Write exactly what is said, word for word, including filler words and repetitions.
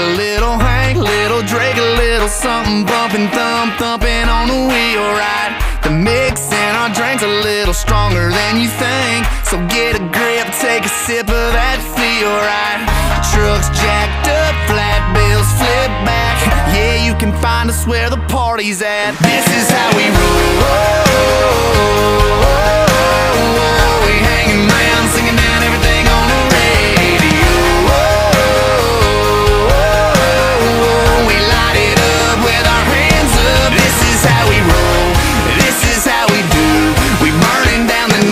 a little Hank, little Drake, a little something bumping, thump, thumping on the wheel, right? The mix in our drink's a little stronger than you think, so get a grip, take a sip of that feel, right? Trucks jacked up, flat bills flip back. Yeah, you can find us where the party's at. This is how we roll.